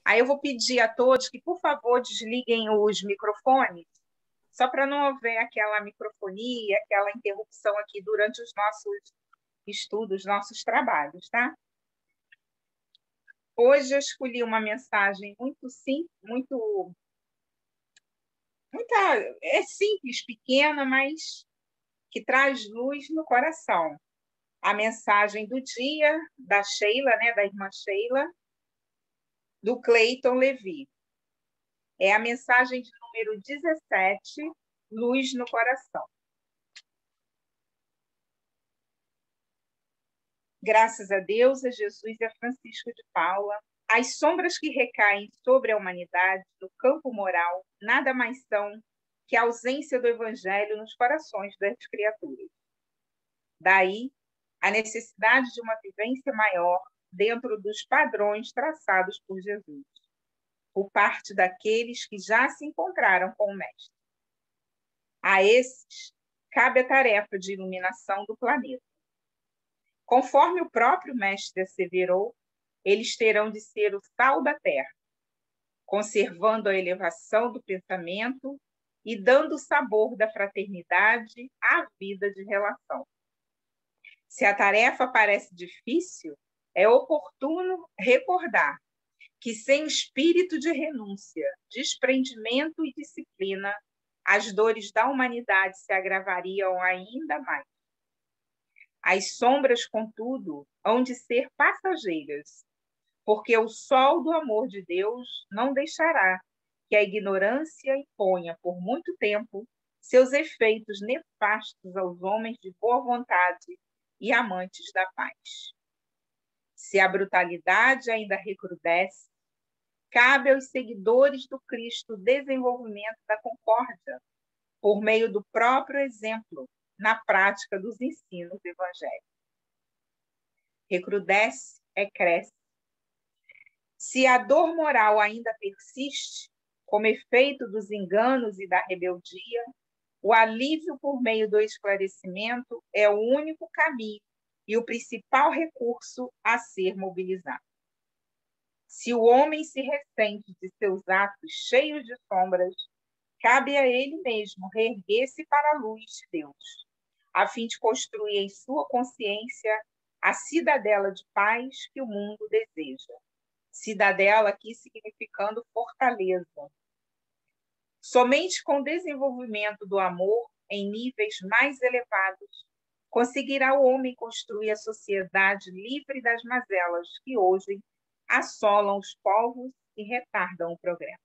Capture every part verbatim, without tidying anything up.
Aí eu vou pedir a todos que, por favor, desliguem os microfones, só para não haver aquela microfonia, aquela interrupção aqui durante os nossos estudos, nossos trabalhos, tá? Hoje eu escolhi uma mensagem muito simples, muito, muita, é simples, pequena, mas que traz luz no coração. A mensagem do dia da Sheila, né, da irmã Sheila, do Cleiton Levi. É a mensagem de número dezessete, Luz no Coração. Graças a Deus, a Jesus e a Francisco de Paula, as sombras que recaem sobre a humanidade no campo moral nada mais são que a ausência do Evangelho nos corações das criaturas. Daí, a necessidade de uma vivência maior dentro dos padrões traçados por Jesus, por parte daqueles que já se encontraram com o Mestre. A esses cabe a tarefa de iluminação do planeta. Conforme o próprio Mestre asseverou, eles terão de ser o sal da terra, conservando a elevação do pensamento e dando o sabor da fraternidade à vida de relação. Se a tarefa parece difícil, é oportuno recordar que sem espírito de renúncia, desprendimento e disciplina, as dores da humanidade se agravariam ainda mais. As sombras, contudo, hão de ser passageiras, porque o sol do amor de Deus não deixará que a ignorância imponha por muito tempo seus efeitos nefastos aos homens de boa vontade e amantes da paz. Se a brutalidade ainda recrudesce, cabe aos seguidores do Cristo o desenvolvimento da concórdia, por meio do próprio exemplo, na prática dos ensinos evangélicos. Recrudesce é cresce. Se a dor moral ainda persiste, como efeito dos enganos e da rebeldia, o alívio por meio do esclarecimento é o único caminho e o principal recurso a ser mobilizado. Se o homem se ressente de seus atos cheios de sombras, cabe a ele mesmo reerguer-se para a luz de Deus, a fim de construir em sua consciência a cidadela de paz que o mundo deseja. Cidadela aqui significando fortaleza. Somente com o desenvolvimento do amor em níveis mais elevados, conseguirá o homem construir a sociedade livre das mazelas que hoje assolam os povos e retardam o progresso.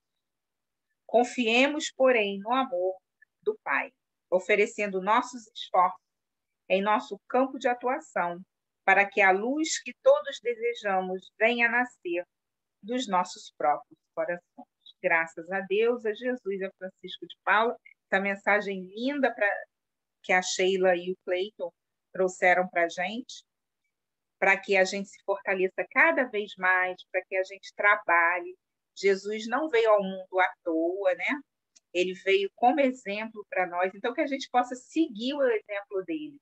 Confiemos, porém, no amor do Pai, oferecendo nossos esforços em nosso campo de atuação, para que a luz que todos desejamos venha a nascer dos nossos próprios corações. Graças a Deus, a Jesus e a Francisco de Paula, essa mensagem linda pra, que a Sheila e o Cleiton trouxeram para a gente, para que a gente se fortaleça cada vez mais, para que a gente trabalhe. Jesus não veio ao mundo à toa, né? Ele veio como exemplo para nós, então que a gente possa seguir o exemplo dele.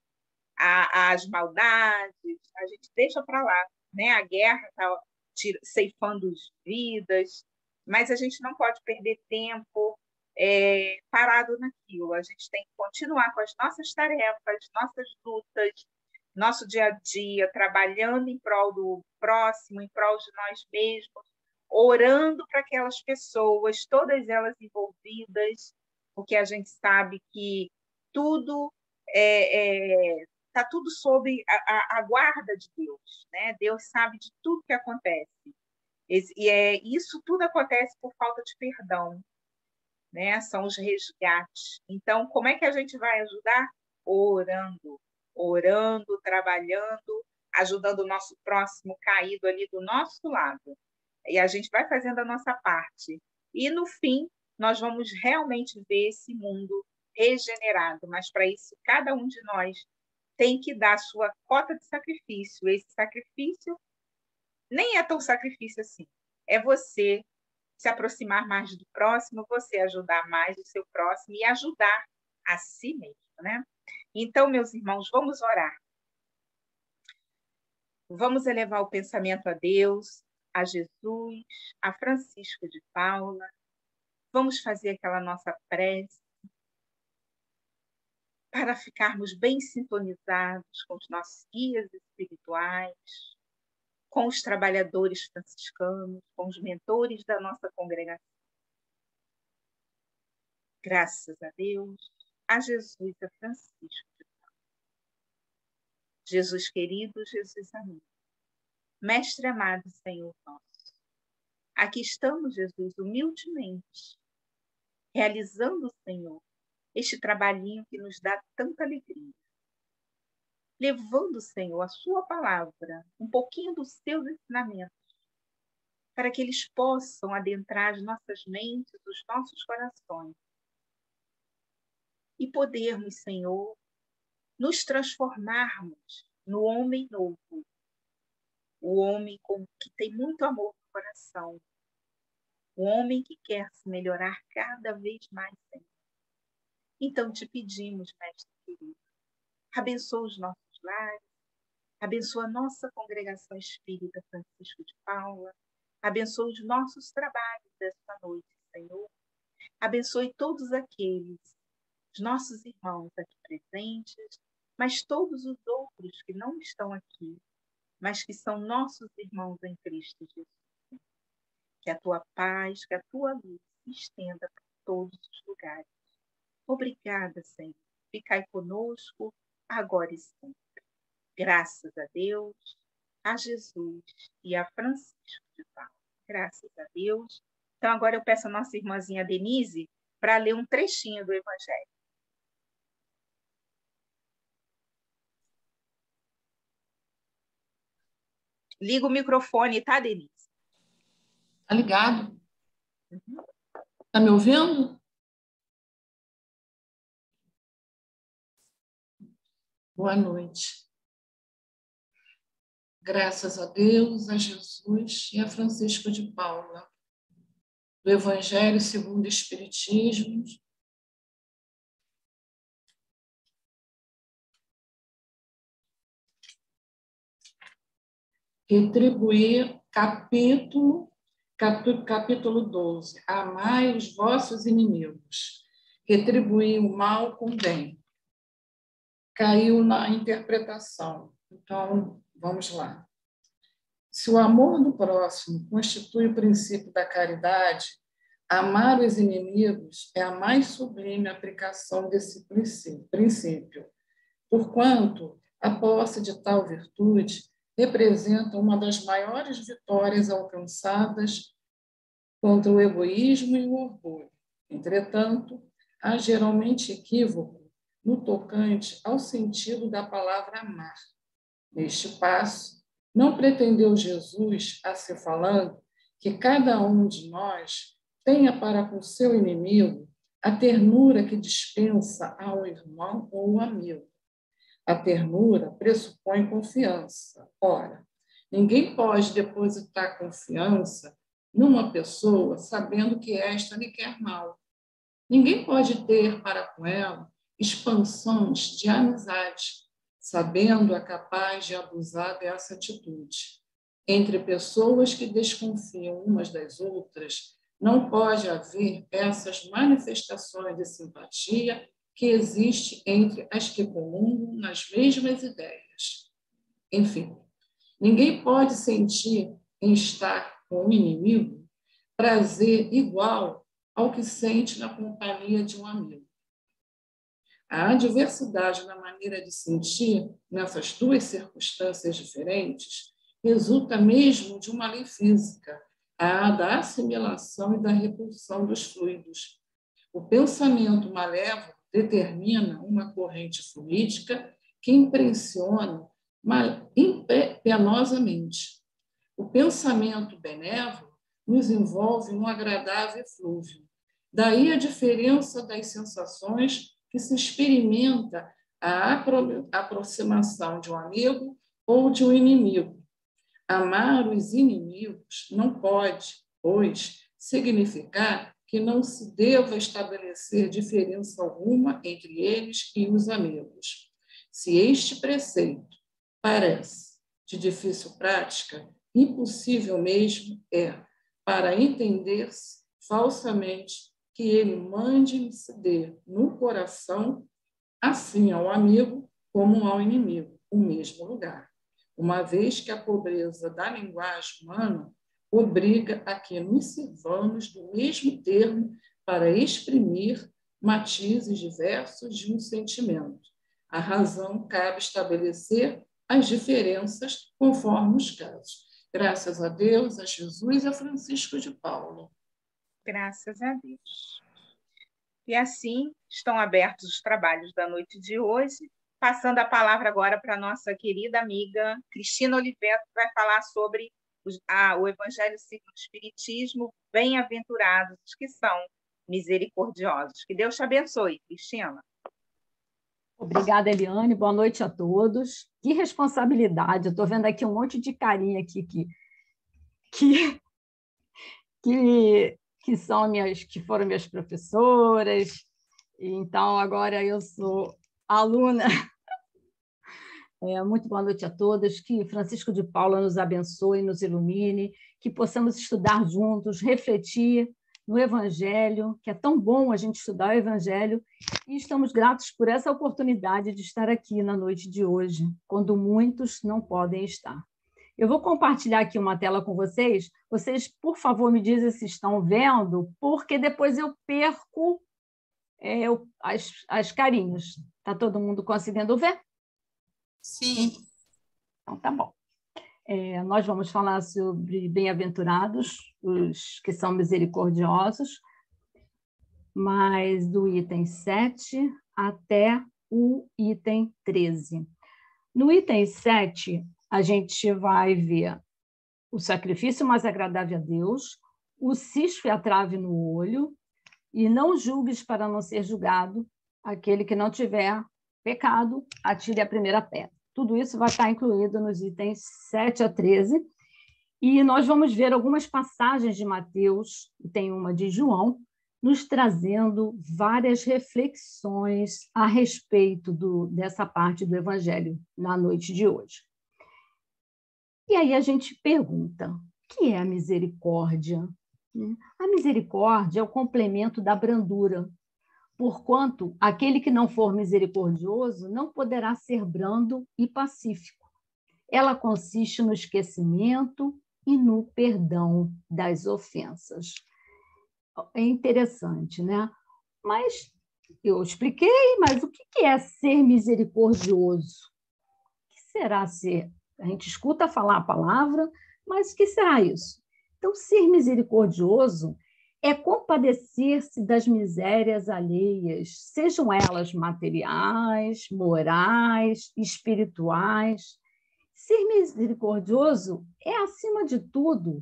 A, as maldades, a gente deixa para lá, né? A guerra está ceifando vidas, mas a gente não pode perder tempo é, parado naquilo. A gente tem que continuar com as nossas tarefas, nossas lutas, nosso dia a dia, trabalhando em prol do próximo, em prol de nós mesmos, orando para aquelas pessoas, todas elas envolvidas, porque a gente sabe que tudo é, é, está tudo sob a, a, a guarda de Deus, né? Deus sabe de tudo que acontece. E é, isso tudo acontece por falta de perdão, né? São os resgates. Então, como é que a gente vai ajudar? Orando, orando, trabalhando, ajudando o nosso próximo caído ali do nosso lado. E a gente vai fazendo a nossa parte. E, no fim, nós vamos realmente ver esse mundo regenerado. Mas, para isso, cada um de nós tem que dar a sua cota de sacrifício. Esse sacrifício nem é tão sacrifício assim. É você se aproximar mais do próximo, você ajudar mais o seu próximo e ajudar a si mesmo, né? Então, meus irmãos, vamos orar. Vamos elevar o pensamento a Deus, a Jesus, a Francisco de Paula. Vamos fazer aquela nossa prece para ficarmos bem sintonizados com os nossos guias espirituais, com os trabalhadores franciscanos, com os mentores da nossa congregação. Graças a Deus, a Jesus, a Francisco de Paula. Jesus querido, Jesus amigo, Mestre amado, Senhor nosso, aqui estamos, Jesus, humildemente, realizando, Senhor, este trabalhinho que nos dá tanta alegria. Levando, Senhor, a sua palavra, um pouquinho dos seus ensinamentos, para que eles possam adentrar as nossas mentes, os nossos corações, e podermos, Senhor, nos transformarmos no homem novo, o homem com, que tem muito amor no coração, o homem que quer se melhorar cada vez mais, Senhor. Então te pedimos, Mestre querido, abençoa os nossos lares, abençoa a nossa congregação espírita Francisco de Paula, abençoa os nossos trabalhos desta noite, Senhor. Abençoe todos aqueles, os nossos irmãos aqui presentes, mas todos os outros que não estão aqui, mas que são nossos irmãos em Cristo Jesus. Que a tua paz, que a tua luz se estenda por todos os lugares. Obrigada, Senhor. Ficai conosco, agora e sempre. Graças a Deus, a Jesus e a Francisco de Paula. Graças a Deus. Então, agora eu peço a nossa irmãzinha Denise para ler um trechinho do Evangelho. Liga o microfone, tá, Denise? Tá ligado? Uhum. Tá me ouvindo? Boa noite. Graças a Deus, a Jesus e a Francisco de Paula, do Evangelho segundo o Espiritismo, retribuir, capítulo, capítulo, capítulo doze, amai os vossos inimigos, retribuir o mal com o bem. Caiu na interpretação. Então, vamos lá. Se o amor do próximo constitui o princípio da caridade, amar os inimigos é a mais sublime aplicação desse princípio, porquanto a posse de tal virtude representa uma das maiores vitórias alcançadas contra o egoísmo e o orgulho. Entretanto, há geralmente equívoco no tocante ao sentido da palavra amar. Neste passo, não pretendeu Jesus, a se falando, que cada um de nós tenha para com seu inimigo a ternura que dispensa ao irmão ou amigo. A ternura pressupõe confiança. Ora, ninguém pode depositar confiança numa pessoa sabendo que esta lhe quer mal. Ninguém pode ter para com ela expansões de amizade, sabendo-a capaz de abusar dessa atitude. Entre pessoas que desconfiam umas das outras, não pode haver essas manifestações de simpatia que existe entre as que comungam nas mesmas ideias. Enfim, ninguém pode sentir em estar com o inimigo prazer igual ao que sente na companhia de um amigo. A adversidade na maneira de sentir nessas duas circunstâncias diferentes resulta mesmo de uma lei física, a da assimilação e da repulsão dos fluidos. O pensamento malévolo determina uma corrente fluídica que impressiona penosamente. O pensamento benévolo nos envolve num agradável eflúvio. Daí a diferença das sensações que se experimenta a apro- aproximação de um amigo ou de um inimigo. Amar os inimigos não pode, pois, significar que não se deva estabelecer diferença alguma entre eles e os amigos. Se este preceito parece de difícil prática, impossível mesmo é, para entender-se falsamente, que ele mande se dê no coração, assim ao amigo como ao inimigo, o mesmo lugar, uma vez que a pobreza da linguagem humana obriga a que nos sirvamos do mesmo termo para exprimir matizes diversos de um sentimento. A razão cabe estabelecer as diferenças conforme os casos. Graças a Deus, a Jesus e a Francisco de Paulo. Graças a Deus. E assim estão abertos os trabalhos da noite de hoje. Passando a palavra agora para a nossa querida amiga Cristina Oliveto, que vai falar sobre os, a, o Evangelho segundo o Espiritismo, bem-aventurados os que são misericordiosos. Que Deus te abençoe, Cristina. Obrigada, Eliane. Boa noite a todos. Que responsabilidade. Eu estou vendo aqui um monte de carinha aqui que, que, que, que, são minhas, que foram minhas professoras. Então, agora eu sou aluna. É, muito boa noite a todos. Que Francisco de Paula nos abençoe, nos ilumine, que possamos estudar juntos, refletir no Evangelho, que é tão bom a gente estudar o Evangelho, e estamos gratos por essa oportunidade de estar aqui na noite de hoje, quando muitos não podem estar. Eu vou compartilhar aqui uma tela com vocês. Vocês, por favor, me dizem se estão vendo, porque depois eu perco é, eu, as, as carinhas. Está todo mundo conseguindo ver? Sim. Então, tá bom. É, nós vamos falar sobre bem-aventurados, os que são misericordiosos, mas do item sete até o item treze. No item sete, a gente vai ver o sacrifício mais agradável a Deus, o cisco e a trave no olho, e não julgues para não ser julgado, aquele que não tiver pecado, atire a primeira pedra. Tudo isso vai estar incluído nos itens sete a treze, e nós vamos ver algumas passagens de Mateus, e tem uma de João, nos trazendo várias reflexões a respeito do, dessa parte do Evangelho na noite de hoje. E aí a gente pergunta, o que é a misericórdia? A misericórdia é o complemento da brandura, porquanto aquele que não for misericordioso não poderá ser brando e pacífico. Ela consiste no esquecimento e no perdão das ofensas. É interessante, né? Mas eu expliquei, mas o que é ser misericordioso? O que será ser? A gente escuta falar a palavra, mas o que será isso? Então, ser misericordioso é compadecer-se das misérias alheias, sejam elas materiais, morais, espirituais. Ser misericordioso é, acima de tudo,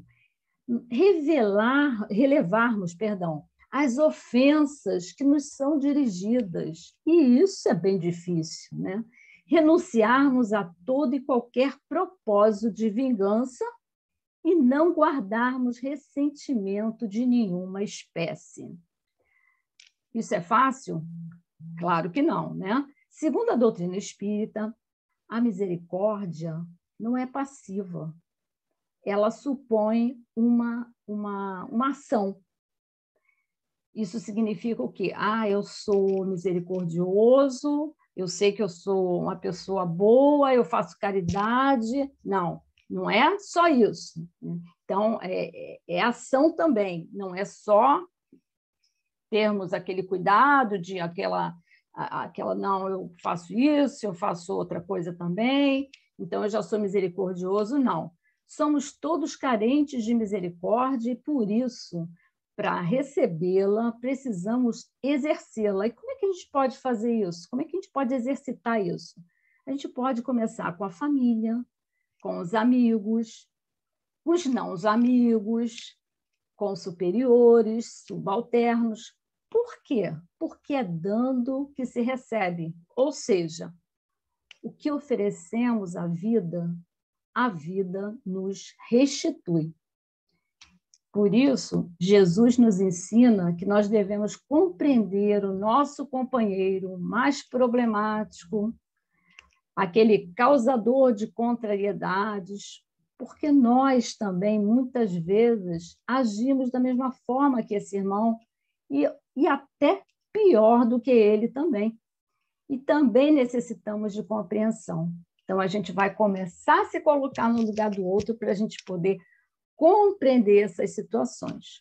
revelar, relevarmos, perdão, as ofensas que nos são dirigidas. E isso é bem difícil, né? Renunciarmos a todo e qualquer propósito de vingança e não guardarmos ressentimento de nenhuma espécie. Isso é fácil? Claro que não, né? Segundo a doutrina espírita, a misericórdia não é passiva. Ela supõe uma, uma, uma ação. Isso significa o quê? Ah, eu sou misericordioso, eu sei que eu sou uma pessoa boa, eu faço caridade. Não. Não é só isso. Então, é, é ação também, não é só termos aquele cuidado de aquela, aquela, não, eu faço isso, eu faço outra coisa também, então eu já sou misericordioso, não. Somos todos carentes de misericórdia e, por isso, para recebê-la, precisamos exercê-la. E como é que a gente pode fazer isso? Como é que a gente pode exercitar isso? A gente pode começar com a família, com os amigos, os não os amigos, com superiores, subalternos. Por quê? Porque é dando que se recebe. Ou seja, o que oferecemos à vida, a vida nos restitui. Por isso, Jesus nos ensina que nós devemos compreender o nosso companheiro mais problemático, aquele causador de contrariedades, porque nós também, muitas vezes, agimos da mesma forma que esse irmão e, e até pior do que ele também. E também necessitamos de compreensão. Então, a gente vai começar a se colocar no lugar do outro para a gente poder compreender essas situações.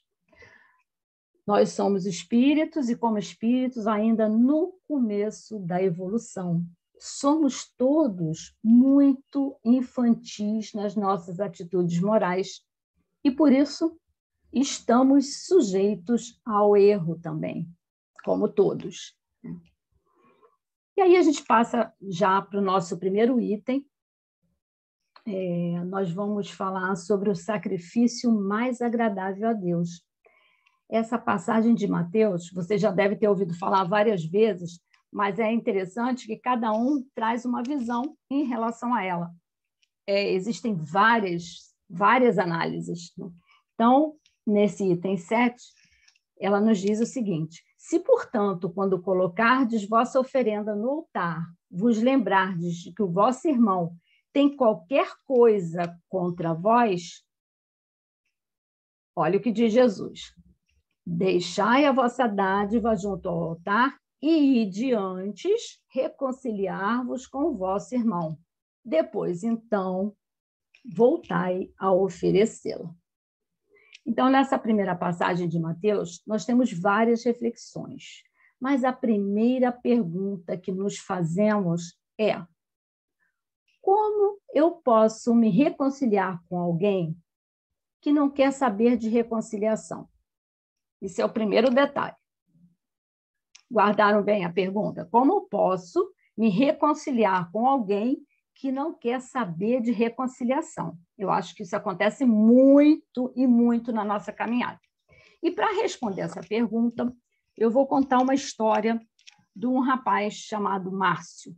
Nós somos espíritos e, como espíritos, ainda no começo da evolução. Somos todos muito infantis nas nossas atitudes morais e, por isso, estamos sujeitos ao erro também, como todos. E aí a gente passa já para o nosso primeiro item. É, nós vamos falar sobre o sacrifício mais agradável a Deus. Essa passagem de Mateus, você já deve ter ouvido falar várias vezes, mas é interessante que cada um traz uma visão em relação a ela. É, existem várias, várias análises. Então, nesse item sete, ela nos diz o seguinte: se, portanto, quando colocardes vossa oferenda no altar, vos lembrardes de que o vosso irmão tem qualquer coisa contra vós, olha o que diz Jesus: deixai a vossa dádiva junto ao altar e ide antes reconciliar-vos com o vosso irmão. Depois, então, voltai a oferecê-la. Então, nessa primeira passagem de Mateus, nós temos várias reflexões, mas a primeira pergunta que nos fazemos é: como eu posso me reconciliar com alguém que não quer saber de reconciliação? Esse é o primeiro detalhe. Guardaram bem a pergunta? Como eu posso me reconciliar com alguém que não quer saber de reconciliação? Eu acho que isso acontece muito e muito na nossa caminhada. E para responder essa pergunta, eu vou contar uma história de um rapaz chamado Márcio.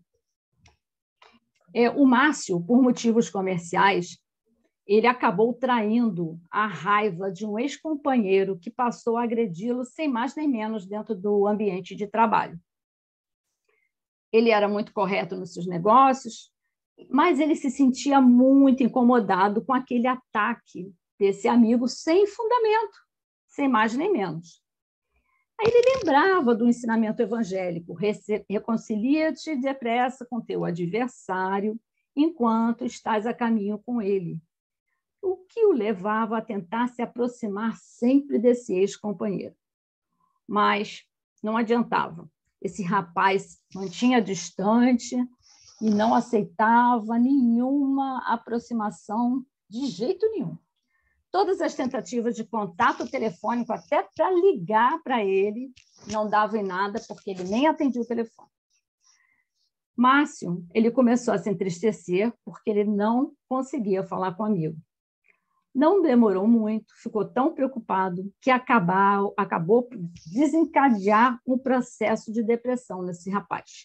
É, o Márcio, por motivos comerciais, ele acabou traindo a raiva de um ex-companheiro que passou a agredi-lo sem mais nem menos dentro do ambiente de trabalho. Ele era muito correto nos seus negócios, mas ele se sentia muito incomodado com aquele ataque desse amigo sem fundamento, sem mais nem menos. Aí ele lembrava do ensinamento evangélico: reconcilia-te depressa com teu adversário enquanto estás a caminho com ele, o que o levava a tentar se aproximar sempre desse ex-companheiro. Mas não adiantava. Esse rapaz mantinha distante e não aceitava nenhuma aproximação de jeito nenhum. Todas as tentativas de contato telefônico, até para ligar para ele, não davam em nada, porque ele nem atendia o telefone. Márcio, ele começou a se entristecer porque ele não conseguia falar com o amigo. Não demorou muito, ficou tão preocupado que acabou, acabou por desencadear um processo de depressão nesse rapaz.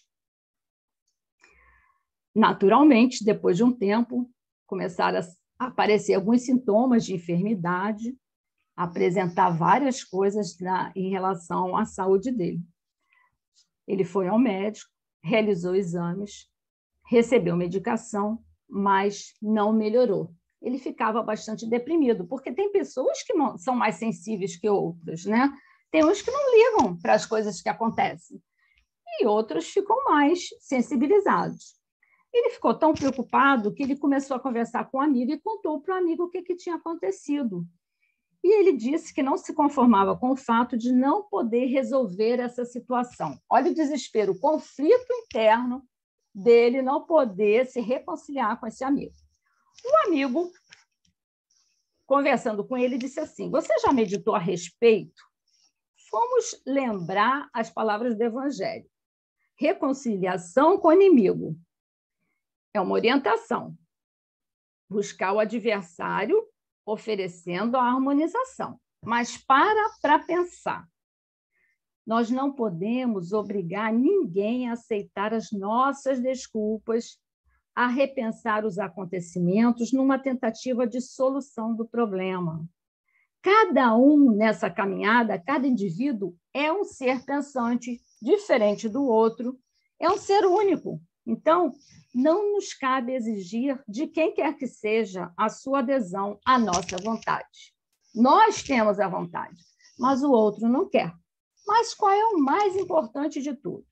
Naturalmente, depois de um tempo, começaram a aparecer alguns sintomas de enfermidade, apresentar várias coisas na, em relação à saúde dele. Ele foi ao médico, realizou exames, recebeu medicação, mas não melhorou. Ele ficava bastante deprimido, porque tem pessoas que são mais sensíveis que outras, né? Tem uns que não ligam para as coisas que acontecem, e outros ficam mais sensibilizados. Ele ficou tão preocupado que ele começou a conversar com o amigo e contou para o amigo o que, que tinha acontecido. E ele disse que não se conformava com o fato de não poder resolver essa situação. Olha o desespero, o conflito interno dele não poder se reconciliar com esse amigo. O amigo, conversando com ele, disse assim: você já meditou a respeito? Vamos lembrar as palavras do Evangelho. Reconciliação com o inimigo. É uma orientação. Buscar o adversário oferecendo a harmonização. Mas para para pensar. Nós não podemos obrigar ninguém a aceitar as nossas desculpas, a repensar os acontecimentos numa tentativa de solução do problema. Cada um nessa caminhada, cada indivíduo é um ser pensante, diferente do outro, é um ser único, Então, não nos cabe exigir de quem quer que seja a sua adesão à nossa vontade. Nós temos a vontade, mas o outro não quer. Mas qual é o mais importante de tudo?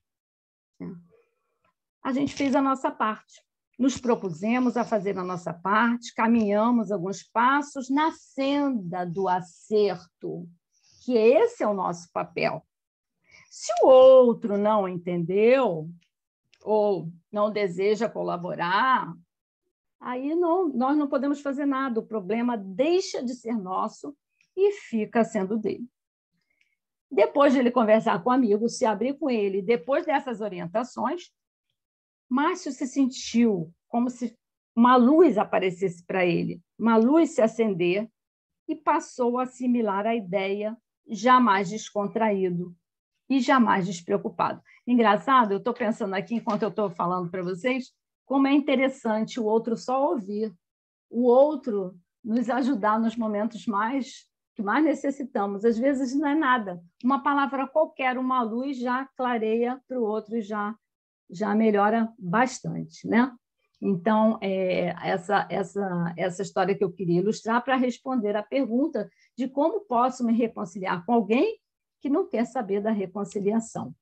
A gente fez a nossa parte. Nos propusemos a fazer a nossa parte, caminhamos alguns passos na senda do acerto, que esse é o nosso papel. Se o outro não entendeu ou não deseja colaborar, aí não, nós não podemos fazer nada. O problema deixa de ser nosso e fica sendo dele. Depois de ele conversar com o amigo, se abrir com ele, depois dessas orientações, Márcio se sentiu como se uma luz aparecesse para ele, uma luz se acender, e passou a assimilar a ideia, jamais descontraído e jamais despreocupado. Engraçado, eu estou pensando aqui, enquanto eu estou falando para vocês, como é interessante o outro só ouvir, o outro nos ajudar nos momentos mais que mais necessitamos. Às vezes não é nada, uma palavra qualquer, uma luz já clareia para o outro e já já melhora bastante, né? Então, é, essa, essa, essa história que eu queria ilustrar para responder à pergunta de como posso me reconciliar com alguém que não quer saber da reconciliação.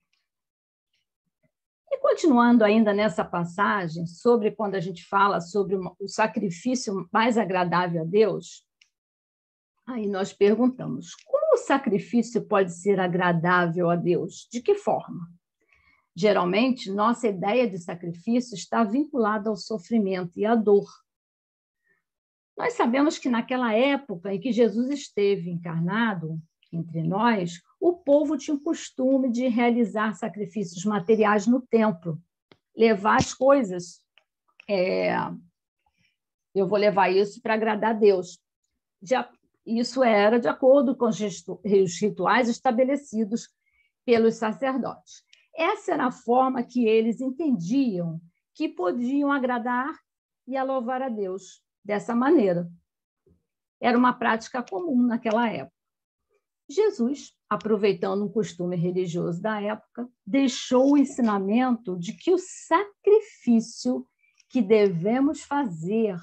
E continuando ainda nessa passagem, sobre quando a gente fala sobre o sacrifício mais agradável a Deus, aí nós perguntamos, como o sacrifício pode ser agradável a Deus? De que forma? Geralmente, nossa ideia de sacrifício está vinculada ao sofrimento e à dor. Nós sabemos que naquela época em que Jesus esteve encarnado entre nós, o povo tinha o costume de realizar sacrifícios materiais no templo, levar as coisas. É, eu vou levar isso para agradar a Deus. Já, isso era de acordo com os rituais estabelecidos pelos sacerdotes. Essa era a forma que eles entendiam que podiam agradar e a louvar a Deus dessa maneira. Era uma prática comum naquela época. Jesus, aproveitando um costume religioso da época, deixou o ensinamento de que o sacrifício que devemos fazer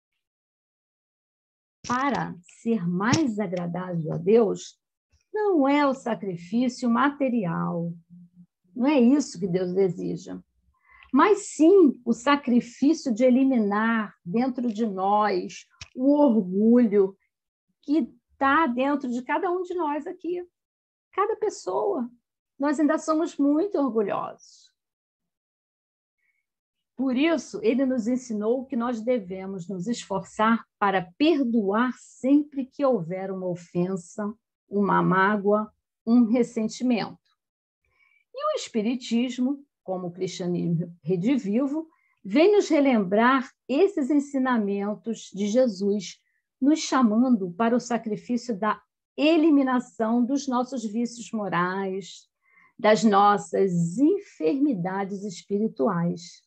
para ser mais agradável a Deus não é o sacrifício material. Não é isso que Deus deseja, mas sim o sacrifício de eliminar dentro de nós o orgulho que está dentro de cada um de nós aqui, cada pessoa. Nós ainda somos muito orgulhosos. Por isso, ele nos ensinou que nós devemos nos esforçar para perdoar sempre que houver uma ofensa, uma mágoa, um ressentimento. E o Espiritismo, como o cristianismo redivivo, vem nos relembrar esses ensinamentos de Jesus, nos chamando para o sacrifício da eliminação dos nossos vícios morais, das nossas enfermidades espirituais.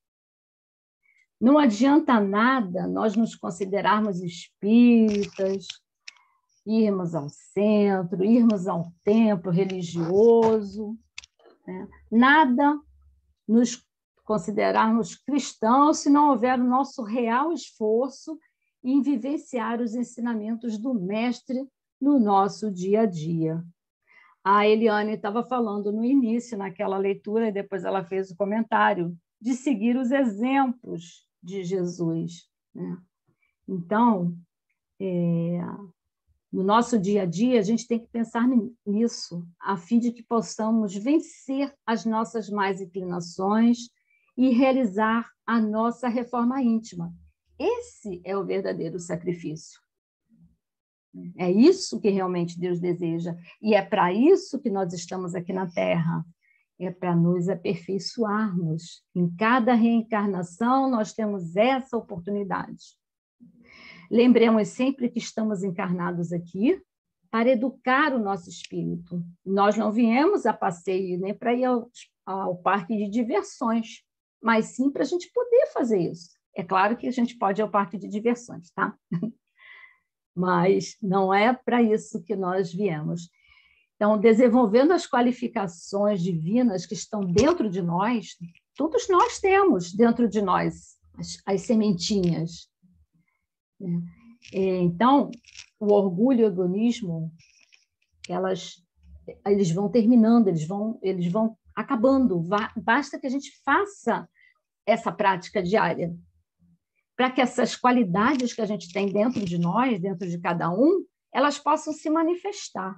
Não adianta nada nós nos considerarmos espíritas, irmos ao centro, irmos ao templo religioso, né? Nada nos considerarmos cristãos se não houver o nosso real esforço em vivenciar os ensinamentos do Mestre no nosso dia a dia. A Eliane estava falando no início, naquela leitura, e depois ela fez o comentário, de seguir os exemplos de Jesus, né? Então, é, no nosso dia a dia, a gente tem que pensar nisso, a fim de que possamos vencer as nossas más inclinações e realizar a nossa reforma íntima. Esse é o verdadeiro sacrifício. É isso que realmente Deus deseja. E é para isso que nós estamos aqui na Terra. É para nos aperfeiçoarmos. Em cada reencarnação, nós temos essa oportunidade. Lembremos sempre que estamos encarnados aqui para educar o nosso espírito. Nós não viemos a passeio nem para ir ao, ao parque de diversões, mas sim para a gente poder fazer isso. É claro que a gente pode ir ao parque de diversões, tá? Mas não é para isso que nós viemos. Então, desenvolvendo as qualificações divinas que estão dentro de nós, todos nós temos dentro de nós as, as sementinhas. Né? Então, o orgulho e o egoísmo, elas, eles vão terminando, eles vão, eles vão acabando. Basta que a gente faça essa prática diária, para que essas qualidades que a gente tem dentro de nós, dentro de cada um, elas possam se manifestar.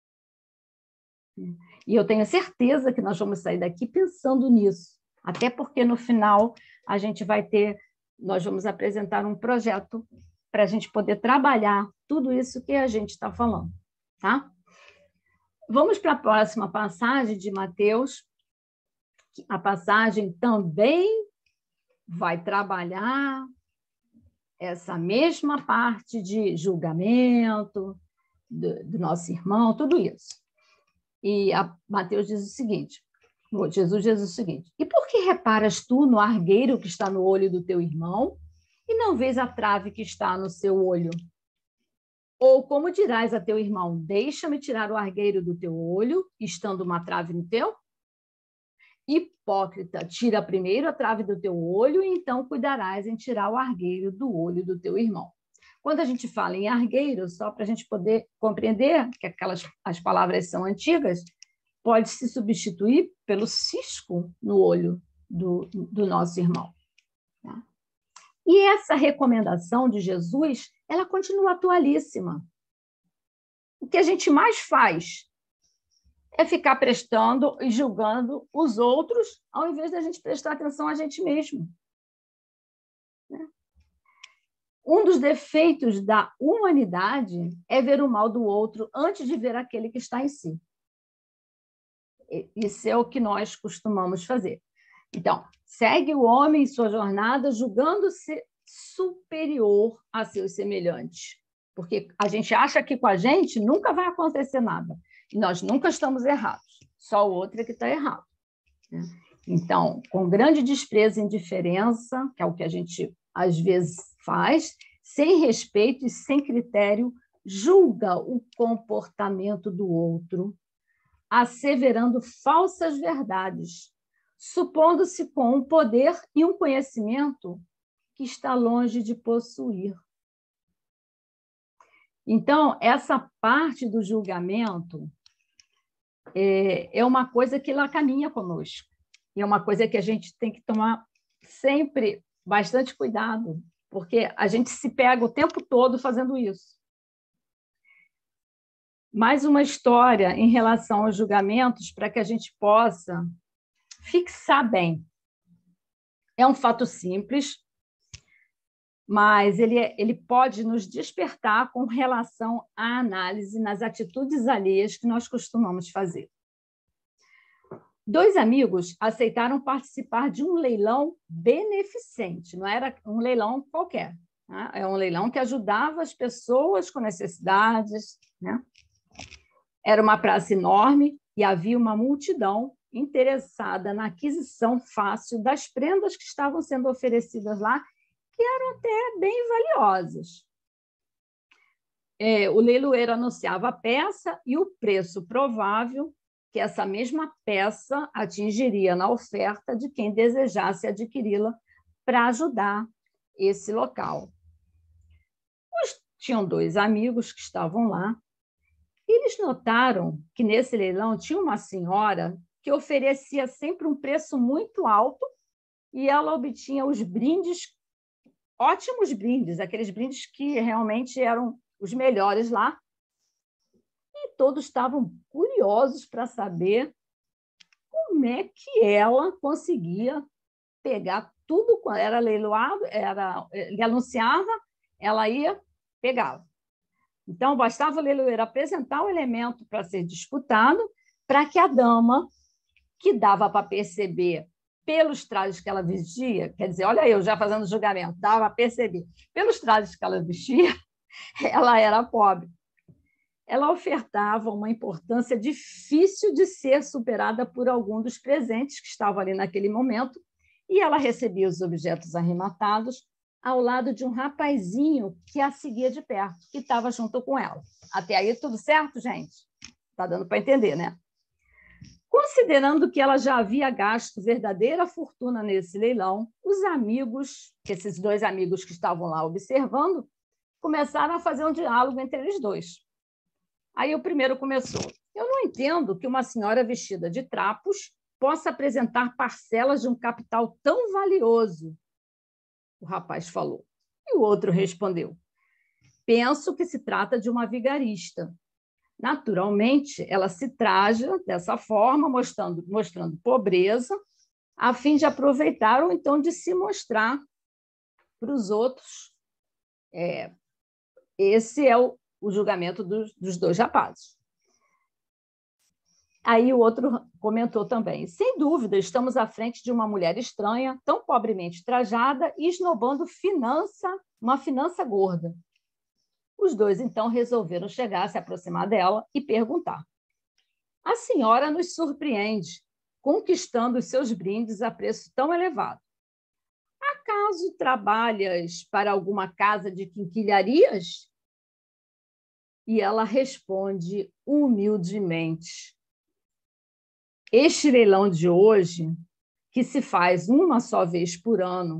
E eu tenho certeza que nós vamos sair daqui pensando nisso, até porque no final a gente vai ter, nós vamos apresentar um projeto para a gente poder trabalhar tudo isso que a gente está falando, tá? Vamos para a próxima passagem de Mateus. A passagem também vai trabalhar essa mesma parte de julgamento do, do nosso irmão, tudo isso. E a Mateus diz o seguinte, Jesus diz o seguinte, e por que reparas tu no argueiro que está no olho do teu irmão e não vês a trave que está no seu olho? Ou como dirás a teu irmão, deixa-me tirar o argueiro do teu olho, estando uma trave no teu? Hipócrita, tira primeiro a trave do teu olho e então cuidarás em tirar o argueiro do olho do teu irmão. Quando a gente fala em argueiro, só para a gente poder compreender que aquelas as palavras são antigas, pode se substituir pelo cisco no olho do, do nosso irmão. Tá? E essa recomendação de Jesus, ela continua atualíssima. O que a gente mais faz é ficar prestando e julgando os outros, ao invés da gente prestar atenção a gente mesmo. Um dos defeitos da humanidade é ver o mal do outro antes de ver aquele que está em si. Isso é o que nós costumamos fazer. Então, segue o homem em sua jornada julgando-se superior a seus semelhantes. Porque a gente acha que com a gente nunca vai acontecer nada. E nós nunca estamos errados, só o outro é que está errado. Né? Então, com grande desprezo e indiferença, que é o que a gente às vezes faz, sem respeito e sem critério, julga o comportamento do outro, asseverando falsas verdades, supondo-se com um poder e um conhecimento que está longe de possuir. Então, essa parte do julgamento é, é uma coisa que ela caminha conosco. E é uma coisa que a gente tem que tomar sempre bastante cuidado, porque a gente se pega o tempo todo fazendo isso. Mais uma história em relação aos julgamentos para que a gente possa fixar bem. É um fato simples, mas ele, ele pode nos despertar com relação à análise nas atitudes alheias que nós costumamos fazer. Dois amigos aceitaram participar de um leilão beneficente, não era um leilão qualquer, né? É um leilão que ajudava as pessoas com necessidades, né? Era uma praça enorme e havia uma multidão interessada na aquisição fácil das prendas que estavam sendo oferecidas lá, que eram até bem valiosas. É, o leiloeiro anunciava a peça e o preço provável que essa mesma peça atingiria na oferta de quem desejasse adquiri-la para ajudar esse local. Os, tinham dois amigos que estavam lá, e eles notaram que nesse leilão tinha uma senhora que oferecia sempre um preço muito alto e ela obtinha os brindes, ótimos brindes, aqueles brindes que realmente eram os melhores lá, e todos estavam curiosos para saber como é que ela conseguia pegar tudo, quando era leiloado, era, ele anunciava, ela ia, pegava. Então, bastava o leiloeiro apresentar o elemento para ser disputado, para que a dama, que dava para perceber pelos trajes que ela vestia, quer dizer, olha eu já fazendo julgamento, dava para perceber, pelos trajes que ela vestia, ela era pobre. Ela ofertava uma importância difícil de ser superada por algum dos presentes que estavam ali naquele momento, e ela recebia os objetos arrematados ao lado de um rapazinho que a seguia de perto, que estava junto com ela. Até aí tudo certo, gente? Está dando para entender, né? Considerando que ela já havia gasto verdadeira fortuna nesse leilão, os amigos, esses dois amigos que estavam lá observando, começaram a fazer um diálogo entre eles dois. Aí o primeiro começou: eu não entendo que uma senhora vestida de trapos possa apresentar parcelas de um capital tão valioso. O rapaz falou. E o outro respondeu: penso que se trata de uma vigarista. Naturalmente, ela se traja dessa forma, mostrando, mostrando pobreza, a fim de aproveitar ou então de se mostrar para os outros. É, esse é o, o julgamento dos, dos dois rapazes. Aí o outro comentou também: sem dúvida, estamos à frente de uma mulher estranha, tão pobremente trajada e esnobando finança, uma finança gorda. Os dois, então, resolveram chegar, se aproximar dela e perguntar: a senhora nos surpreende, conquistando os seus brindes a preço tão elevado. Acaso trabalhas para alguma casa de quinquilharias? E ela responde humildemente: este leilão de hoje, que se faz uma só vez por ano,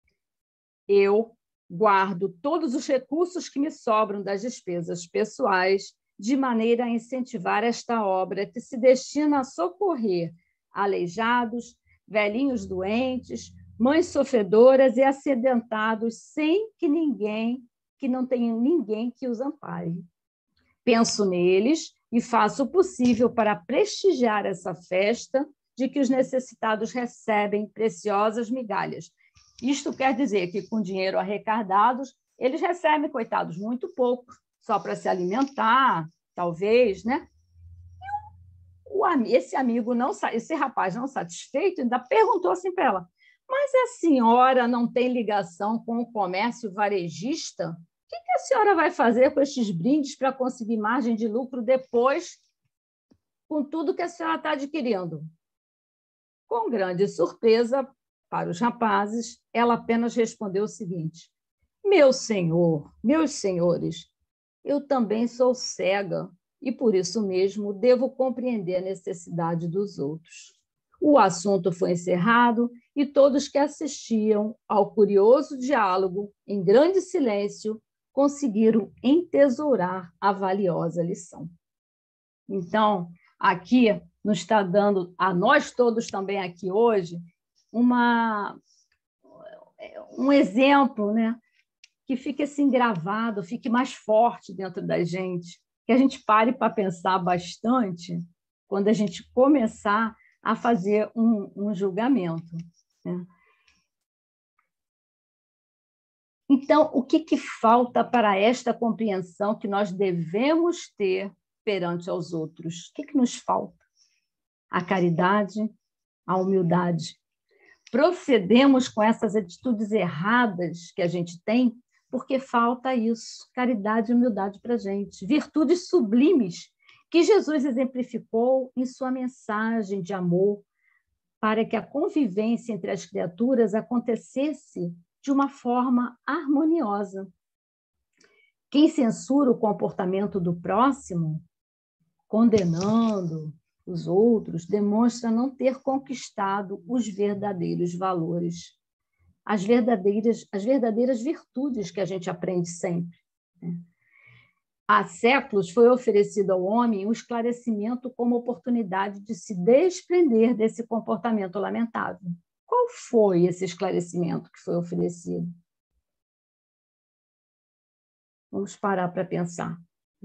eu guardo todos os recursos que me sobram das despesas pessoais, de maneira a incentivar esta obra que se destina a socorrer aleijados, velhinhos doentes, mães sofredoras e acidentados, sem que ninguém, que não tenha ninguém que os ampare. Penso neles e faço o possível para prestigiar essa festa de que os necessitados recebem preciosas migalhas. Isto quer dizer que, com dinheiro arrecadados, eles recebem, coitados, muito pouco, só para se alimentar, talvez, né? E o, esse amigo, não, esse rapaz não satisfeito, ainda perguntou assim para ela: mas a senhora não tem ligação com o comércio varejista? O que, que a senhora vai fazer com estes brindes para conseguir margem de lucro depois, com tudo que a senhora está adquirindo? Com grande surpresa para os rapazes, ela apenas respondeu o seguinte: meu senhor, meus senhores, eu também sou cega e, por isso mesmo, devo compreender a necessidade dos outros. O assunto foi encerrado e todos que assistiam ao curioso diálogo, em grande silêncio, conseguiram entesourar a valiosa lição. Então, aqui nos está dando, a nós todos também aqui hoje, uma, um exemplo, né, que fique assim gravado, fique mais forte dentro da gente, que a gente pare para pensar bastante quando a gente começar a fazer um, um julgamento, né? Então, o que, que falta para esta compreensão que nós devemos ter perante aos outros? O que, que nos falta? A caridade, a humildade. Procedemos com essas atitudes erradas que a gente tem porque falta isso, caridade e humildade para a gente, virtudes sublimes que Jesus exemplificou em sua mensagem de amor para que a convivência entre as criaturas acontecesse de uma forma harmoniosa. Quem censura o comportamento do próximo, condenando os outros, demonstra não ter conquistado os verdadeiros valores, as verdadeiras, as verdadeiras virtudes que a gente aprende sempre. Há séculos foi oferecido ao homem um esclarecimento como oportunidade de se desprender desse comportamento lamentável. Qual foi esse esclarecimento que foi oferecido? Vamos parar para pensar.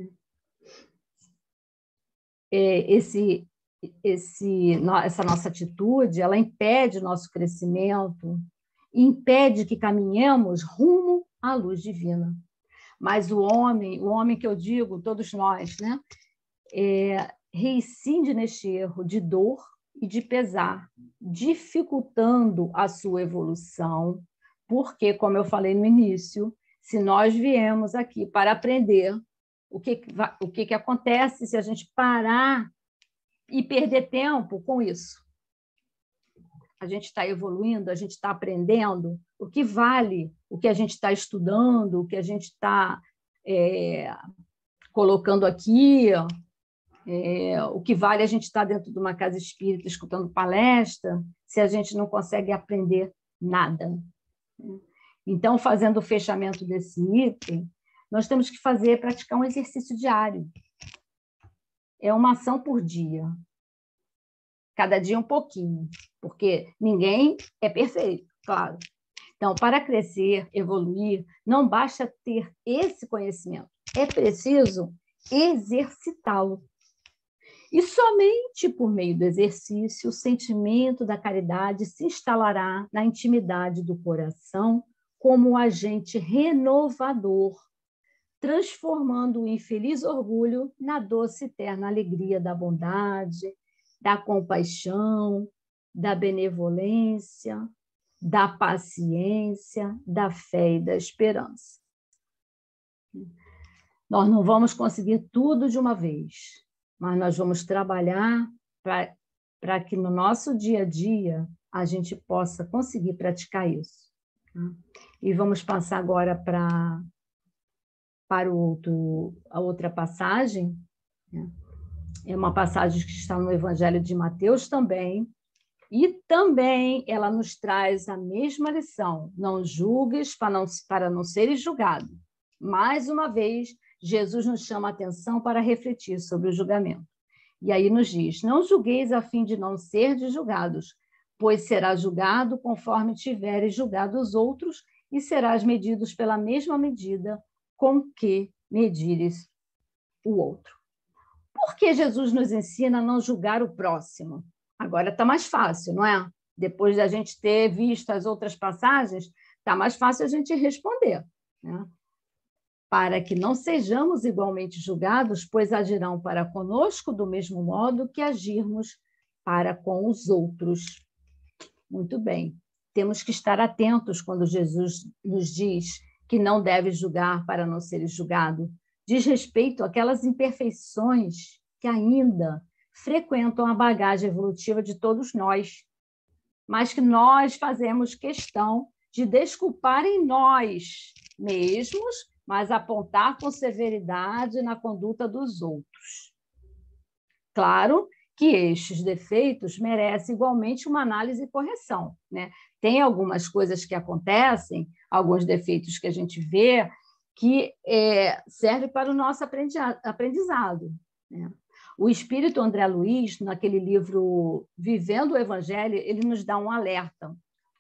Esse, esse, essa nossa atitude, ela impede o nosso crescimento, impede que caminhemos rumo à luz divina. Mas o homem, o homem que eu digo, todos nós, né, é, reincide neste erro de dor e de pesar, dificultando a sua evolução, porque, como eu falei no início, se nós viemos aqui para aprender o que, o que, que acontece se a gente parar e perder tempo com isso. A gente está evoluindo, a gente está aprendendo, o que vale o que a gente está estudando, o que a gente está é, colocando aqui, É, o que vale a gente estar dentro de uma casa espírita escutando palestra se a gente não consegue aprender nada. Então, fazendo o fechamento desse item, nós temos que fazer, praticar um exercício diário. É uma ação por dia. Cada dia um pouquinho, porque ninguém é perfeito, claro. Então, para crescer, evoluir, não basta ter esse conhecimento, é preciso exercitá-lo. E somente por meio do exercício, o sentimento da caridade se instalará na intimidade do coração como um agente renovador, transformando o infeliz orgulho na doce e eterna alegria da bondade, da compaixão, da benevolência, da paciência, da fé e da esperança. Nós não vamos conseguir tudo de uma vez, mas nós vamos trabalhar para que no nosso dia a dia a gente possa conseguir praticar isso. E vamos passar agora para, para o outro, a outra passagem. É uma passagem que está no Evangelho de Mateus também, e também ela nos traz a mesma lição: não julgues para não, para não seres julgado. Mais uma vez, Jesus nos chama a atenção para refletir sobre o julgamento. E aí nos diz: não julgueis a fim de não serdes julgados, pois serás julgado conforme tiveres julgado os outros, e serás medidos pela mesma medida com que medires o outro. Por que Jesus nos ensina a não julgar o próximo? Agora está mais fácil, não é? Depois da gente ter visto as outras passagens, está mais fácil a gente responder, né? Para que não sejamos igualmente julgados, pois agirão para conosco do mesmo modo que agirmos para com os outros. Muito bem. Temos que estar atentos quando Jesus nos diz que não deve julgar para não ser julgado. Diz respeito àquelas imperfeições que ainda frequentam a bagagem evolutiva de todos nós, mas que nós fazemos questão de desculpar em nós mesmos, mas apontar com severidade na conduta dos outros. Claro que estes defeitos merecem igualmente uma análise e correção, né? Tem algumas coisas que acontecem, alguns defeitos que a gente vê, que é, serve para o nosso aprendizado, né? O espírito André Luiz, naquele livro Vivendo o Evangelho, ele nos dá um alerta.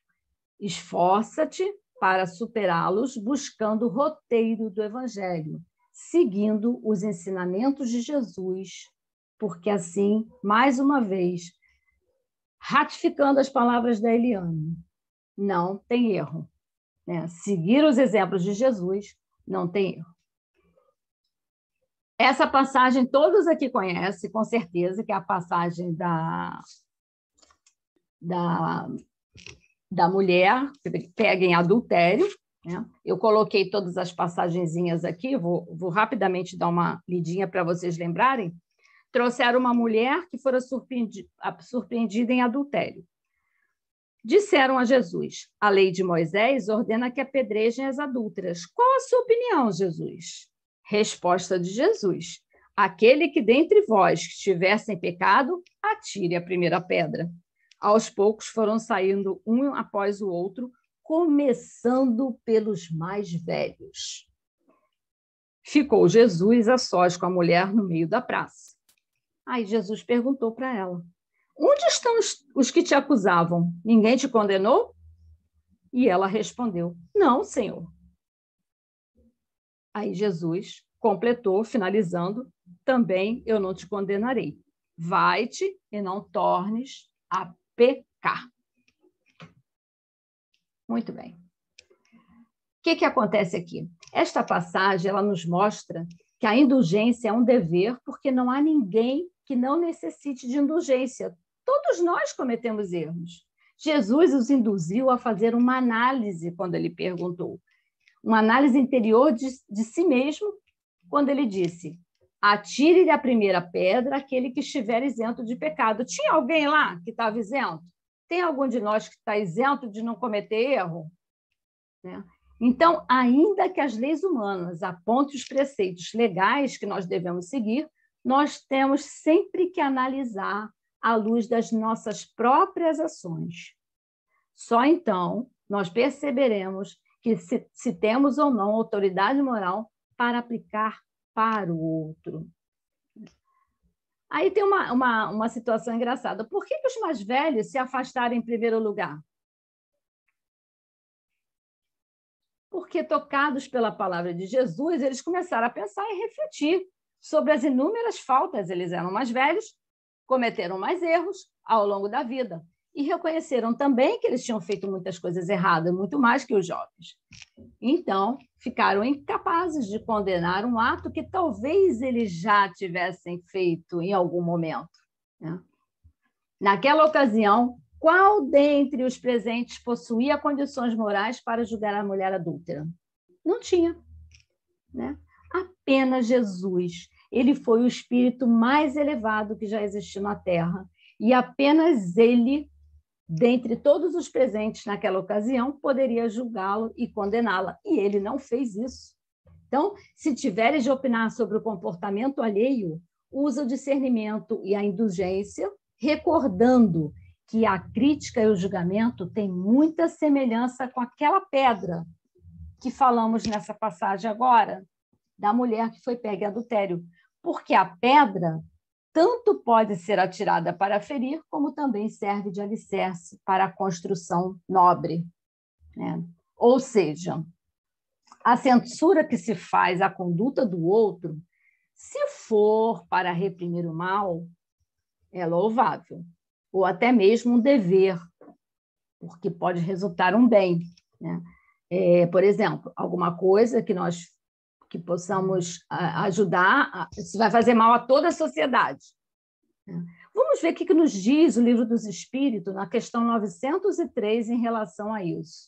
Esforça-te para superá-los buscando o roteiro do Evangelho, seguindo os ensinamentos de Jesus, porque assim, mais uma vez, ratificando as palavras da Eliane, não tem erro, né? Seguir os exemplos de Jesus não tem erro. Essa passagem todos aqui conhecem, com certeza, que é a passagem da, da, da mulher que pega em adultério, né? Eu coloquei todas as passagenzinhas aqui, vou, vou rapidamente dar uma lidinha para vocês lembrarem. Trouxeram uma mulher que fora surpreendida, surpreendida em adultério. Disseram a Jesus: a lei de Moisés ordena que apedrejem as adúlteras. Qual a sua opinião, Jesus? Resposta de Jesus: aquele que dentre vós que estiver sem pecado, atire a primeira pedra. Aos poucos foram saindo um após o outro, começando pelos mais velhos. Ficou Jesus a sós com a mulher no meio da praça. Aí Jesus perguntou para ela: onde estão os, os que te acusavam? Ninguém te condenou? E ela respondeu: não, Senhor. Aí Jesus completou, finalizando: também eu não te condenarei. Vai-te e não tornes a pecar. Muito bem. O que, que acontece aqui? Esta passagem ela nos mostra que a indulgência é um dever, porque não há ninguém que não necessite de indulgência. Todos nós cometemos erros. Jesus os induziu a fazer uma análise quando ele perguntou. Uma análise interior de, de si mesmo, quando ele disse: atire-lhe a primeira pedra aquele que estiver isento de pecado. Tinha alguém lá que estava isento? Tem algum de nós que está isento de não cometer erro? Né? Então, ainda que as leis humanas apontem os preceitos legais que nós devemos seguir, nós temos sempre que analisar à luz das nossas próprias ações. Só então nós perceberemos que se, se temos ou não autoridade moral para aplicar para o outro. Aí tem uma, uma, uma situação engraçada. Por que, que os mais velhos se afastaram em primeiro lugar? Porque, tocados pela palavra de Jesus, eles começaram a pensar e refletir sobre as inúmeras faltas. Eles eram mais velhos, cometeram mais erros ao longo da vida e reconheceram também que eles tinham feito muitas coisas erradas, muito mais que os jovens. Então, ficaram incapazes de condenar um ato que talvez eles já tivessem feito em algum momento, né? Naquela ocasião, qual dentre os presentes possuía condições morais para julgar a mulher adúltera? Não tinha, né? Apenas Jesus. Ele foi o espírito mais elevado que já existiu na Terra. E apenas ele, dentre todos os presentes naquela ocasião, poderia julgá-lo e condená-la. E ele não fez isso. Então, se tiveres de opinar sobre o comportamento alheio, usa o discernimento e a indulgência, recordando que a crítica e o julgamento têm muita semelhança com aquela pedra que falamos nessa passagem agora, da mulher que foi pega em adultério. Porque a pedra tanto pode ser atirada para ferir, como também serve de alicerce para a construção nobre, né? Ou seja, a censura que se faz à conduta do outro, se for para reprimir o mal, é louvável, ou até mesmo um dever, porque pode resultar um bem, né? É, por exemplo, alguma coisa que nós que possamos ajudar, isso vai fazer mal a toda a sociedade. Vamos ver o que nos diz o Livro dos Espíritos, na questão novecentos e três, em relação a isso.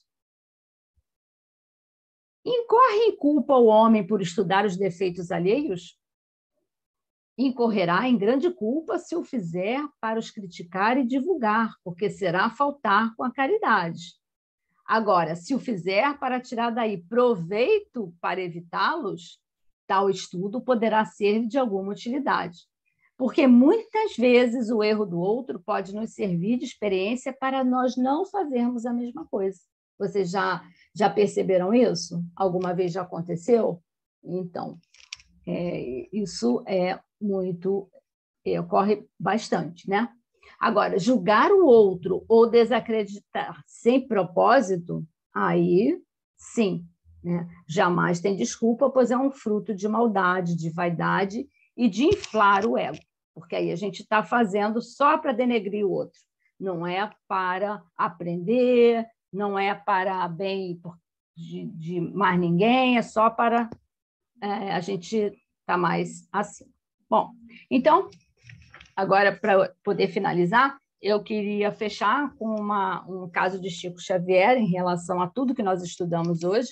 Incorre em culpa o homem por estudar os defeitos alheios? Incorrerá em grande culpa se o fizer para os criticar e divulgar, porque será faltar com a caridade. Agora, se o fizer para tirar daí proveito para evitá-los, tal estudo poderá ser de alguma utilidade. Porque muitas vezes o erro do outro pode nos servir de experiência para nós não fazermos a mesma coisa. Vocês já, já perceberam isso? Alguma vez já aconteceu? Então, é, isso é muito, é, ocorre bastante, né? Agora, julgar o outro ou desacreditar sem propósito, aí sim, né? Jamais tem desculpa, pois é um fruto de maldade, de vaidade e de inflar o ego, porque aí a gente está fazendo só para denegrir o outro, não é para aprender, não é para bem de, de mais ninguém, é só para é, a gente estar tá mais assim. Bom, então, agora, para poder finalizar, eu queria fechar com uma, um caso de Chico Xavier em relação a tudo que nós estudamos hoje.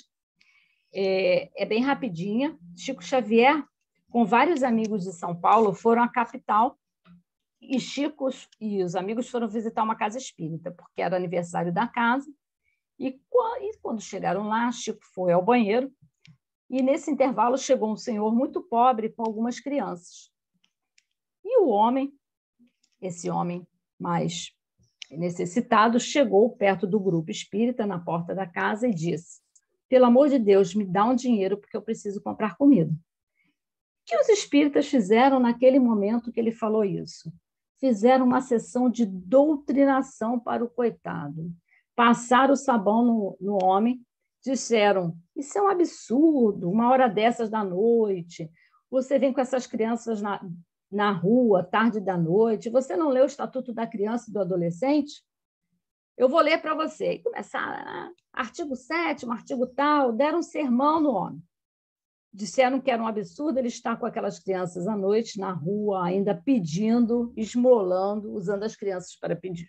É, é bem rapidinha. Chico Xavier, com vários amigos de São Paulo, foram à capital e Chico e os amigos foram visitar uma casa espírita, porque era aniversário da casa. E quando chegaram lá, Chico foi ao banheiro e, nesse intervalo, chegou um senhor muito pobre com algumas crianças. E o homem, esse homem mais necessitado, chegou perto do grupo espírita na porta da casa e disse: pelo amor de Deus, me dá um dinheiro porque eu preciso comprar comida. O que os espíritas fizeram naquele momento que ele falou isso? Fizeram uma sessão de doutrinação para o coitado. Passaram o sabão no, no homem, disseram: isso é um absurdo, uma hora dessas da noite, você vem com essas crianças na, na rua, tarde da noite, você não lê o Estatuto da Criança e do Adolescente? Eu vou ler para você. E começaram, ah, artigo sétimo, artigo tal, deram um sermão no homem. Disseram que era um absurdo ele estar com aquelas crianças à noite na rua, ainda pedindo, esmolando, usando as crianças para pedir.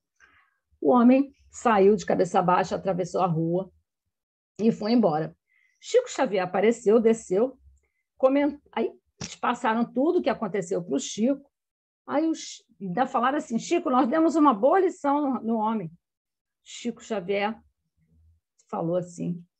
O homem saiu de cabeça baixa, atravessou a rua e foi embora. Chico Xavier apareceu, desceu, coment... aí eles passaram tudo o que aconteceu para o Chico, aí os... ainda falaram assim: Chico, nós demos uma boa lição no, no homem. Chico Xavier falou assim: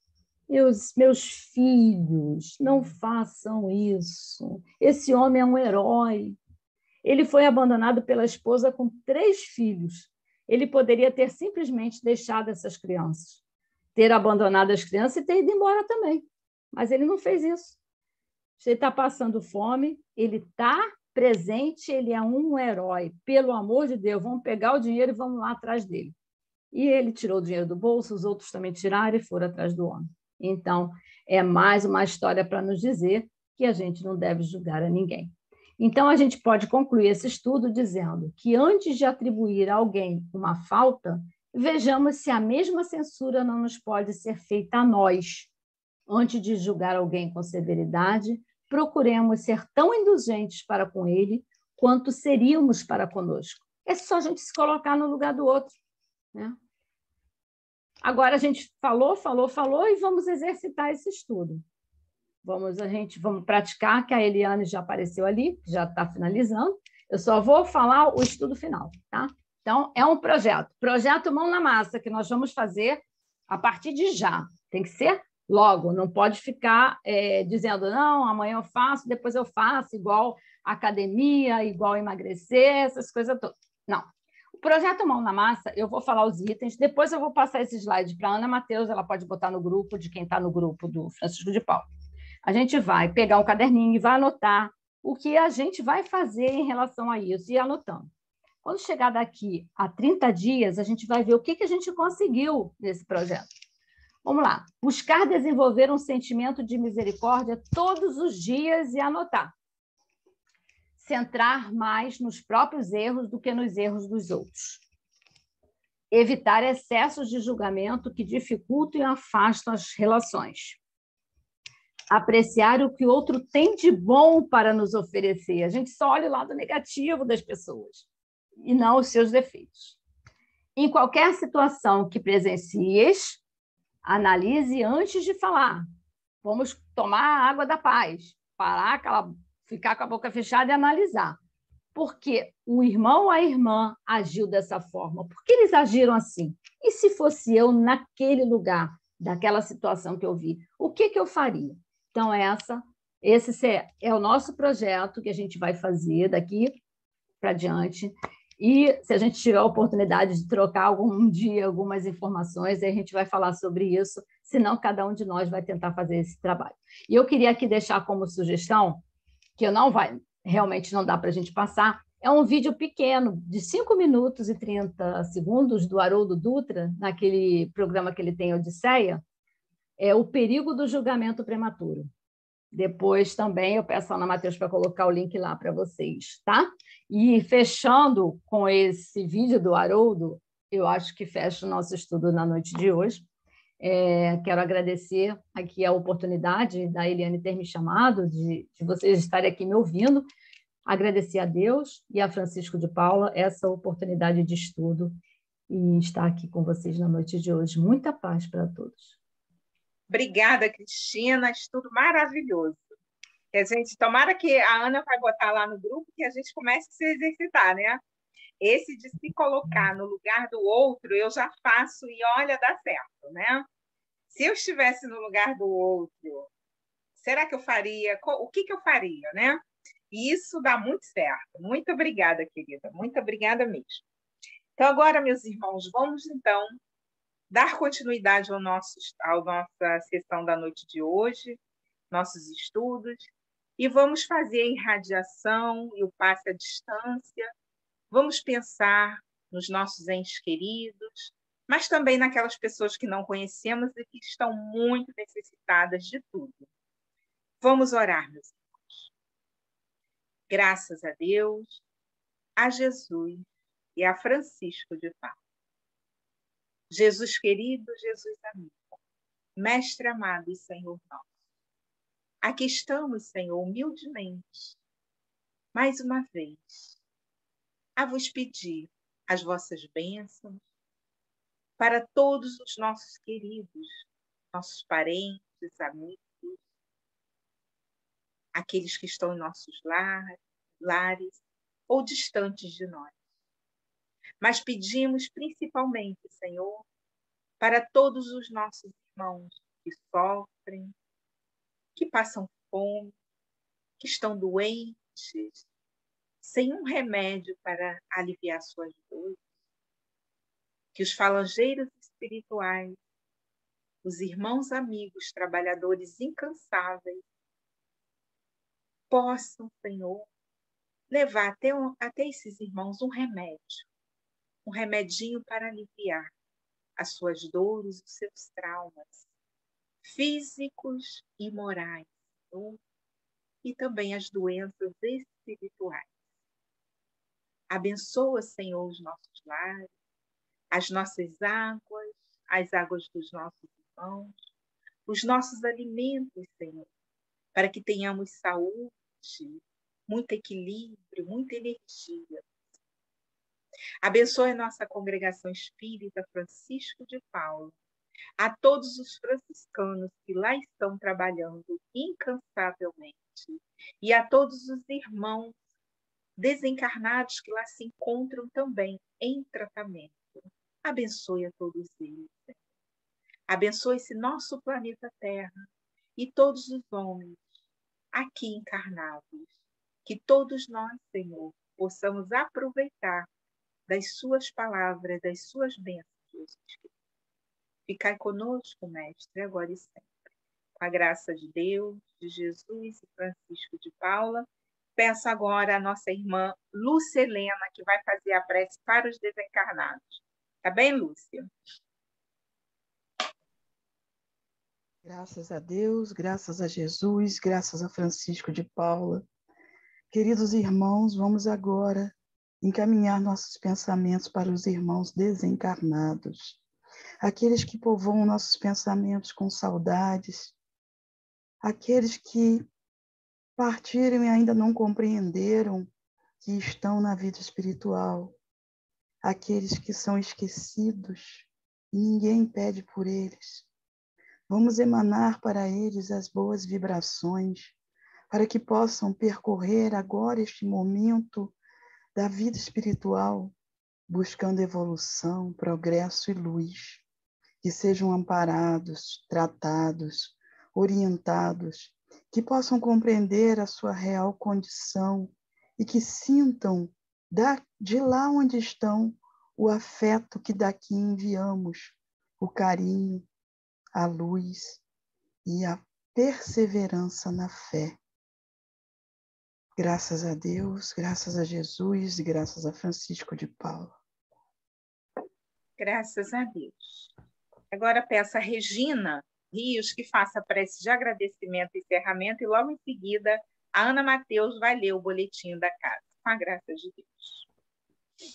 Meus, meus filhos, não façam isso. Esse homem é um herói. Ele foi abandonado pela esposa com três filhos. Ele poderia ter simplesmente deixado essas crianças, ter abandonado as crianças e ter ido embora também. Mas ele não fez isso. Ele está passando fome, ele está presente, ele é um herói. Pelo amor de Deus, vamos pegar o dinheiro e vamos lá atrás dele. E ele tirou o dinheiro do bolso, os outros também tiraram e foram atrás do homem. Então, é mais uma história para nos dizer que a gente não deve julgar a ninguém. Então, a gente pode concluir esse estudo dizendo que antes de atribuir a alguém uma falta, vejamos se a mesma censura não nos pode ser feita a nós. Antes de julgar alguém com severidade, procuremos ser tão indulgentes para com ele quanto seríamos para conosco. É só a gente se colocar no lugar do outro, né? Agora a gente falou, falou, falou e vamos exercitar esse estudo. Vamos, a gente, vamos praticar, que a Eliane já apareceu ali, já está finalizando. Eu só vou falar o estudo final, tá? Então, é um projeto. Projeto Mão na Massa, que nós vamos fazer a partir de já. Tem que ser logo, não pode ficar é, dizendo, não, amanhã eu faço, depois eu faço, igual academia, igual emagrecer, essas coisas todas. Não. O projeto Mão na Massa, eu vou falar os itens, depois eu vou passar esse slide para a Ana Matheus, ela pode botar no grupo de quem está no grupo do Francisco de Paula. A gente vai pegar um caderninho e vai anotar o que a gente vai fazer em relação a isso, e anotando. Quando chegar daqui a trinta dias, a gente vai ver o que, que a gente conseguiu nesse projeto. Vamos lá. Buscar desenvolver um sentimento de misericórdia todos os dias e anotar. Centrar mais nos próprios erros do que nos erros dos outros. Evitar excessos de julgamento que dificultam e afastam as relações. Apreciar o que o outro tem de bom para nos oferecer. A gente só olha o lado negativo das pessoas e não os seus defeitos. Em qualquer situação que presencies, analise antes de falar. Vamos tomar a água da paz, parar aquela, ficar com a boca fechada e analisar. Por que o irmão ou a irmã agiu dessa forma? Por que eles agiram assim? E se fosse eu naquele lugar, daquela situação que eu vi, o que, que eu faria? Então, essa, esse é o nosso projeto que a gente vai fazer daqui para diante. E se a gente tiver a oportunidade de trocar algum dia algumas informações, aí a gente vai falar sobre isso, senão cada um de nós vai tentar fazer esse trabalho. E eu queria aqui deixar como sugestão, que eu não vai, realmente não dá para a gente passar, é um vídeo pequeno, de cinco minutos e trinta segundos, do Haroldo Dutra, naquele programa que ele tem, Odisseia, é o perigo do julgamento prematuro. Depois também eu peço a Ana Matheus para colocar o link lá para vocês, tá? E fechando com esse vídeo do Haroldo, eu acho que fecha o nosso estudo na noite de hoje. É, quero agradecer aqui a oportunidade da Eliane ter me chamado, de, de vocês estarem aqui me ouvindo. Agradecer a Deus e a Francisco de Paula essa oportunidade de estudo e estar aqui com vocês na noite de hoje. Muita paz para todos. Obrigada, Cristina, estudo maravilhoso. E a gente, tomara que a Ana vai botar lá no grupo que a gente comece a se exercitar, né? Esse de se colocar no lugar do outro, eu já faço e olha, dá certo, né? Se eu estivesse no lugar do outro, será que eu faria? O que, que eu faria, né? E isso dá muito certo. Muito obrigada, querida. Muito obrigada mesmo. Então, agora, meus irmãos, vamos, então, dar continuidade ao nosso, à nossa sessão da noite de hoje, nossos estudos, e vamos fazer a irradiação e o passe à distância. Vamos pensar nos nossos entes queridos, mas também naquelas pessoas que não conhecemos e que estão muito necessitadas de tudo. Vamos orar, meus irmãos. Graças a Deus, a Jesus e a Francisco de Paula. Jesus querido, Jesus amigo, Mestre amado e Senhor nosso, aqui estamos, Senhor, humildemente, mais uma vez, a vos pedir as vossas bênçãos para todos os nossos queridos, nossos parentes, amigos, aqueles que estão em nossos lares, lares ou distantes de nós. Mas pedimos principalmente, Senhor, para todos os nossos irmãos que sofrem, que passam fome, que estão doentes, sem um remédio para aliviar suas dores. Que os falangeiros espirituais, os irmãos amigos, trabalhadores incansáveis, possam, Senhor, levar até, um, até esses irmãos um remédio, um remedinho para aliviar as suas dores, os seus traumas físicos e morais, Senhor, e também as doenças espirituais. Abençoa, Senhor, os nossos lares, as nossas águas, as águas dos nossos irmãos, os nossos alimentos, Senhor, para que tenhamos saúde, muito equilíbrio, muita energia. Abençoe a nossa congregação espírita Francisco de Paula, a todos os franciscanos que lá estão trabalhando incansavelmente, e a todos os irmãos desencarnados que lá se encontram também em tratamento. Abençoe a todos eles, Senhor. Abençoe esse nosso planeta Terra e todos os homens aqui encarnados. Que todos nós, Senhor, possamos aproveitar das suas palavras, das suas bênçãos, Jesus. Ficai conosco, Mestre, agora e sempre. Com a graça de Deus, de Jesus e Francisco de Paula, peço agora a nossa irmã Lúcia Helena, que vai fazer a prece para os desencarnados. Tá bem, Lúcia? Graças a Deus, graças a Jesus, graças a Francisco de Paula. Queridos irmãos, vamos agora encaminhar nossos pensamentos para os irmãos desencarnados, aqueles que povoam nossos pensamentos com saudades, aqueles que partiram e ainda não compreenderam que estão na vida espiritual, aqueles que são esquecidos e ninguém pede por eles. Vamos emanar para eles as boas vibrações, para que possam percorrer agora este momento da vida espiritual, buscando evolução, progresso e luz, que sejam amparados, tratados, orientados, que possam compreender a sua real condição e que sintam de lá onde estão o afeto que daqui enviamos, o carinho, a luz e a perseverança na fé. Graças a Deus, graças a Jesus e graças a Francisco de Paula. Graças a Deus. Agora peço a Regina Rios que faça a prece de agradecimento e encerramento e logo em seguida a Ana Mateus vai ler o boletim da casa. Com a graça de Deus.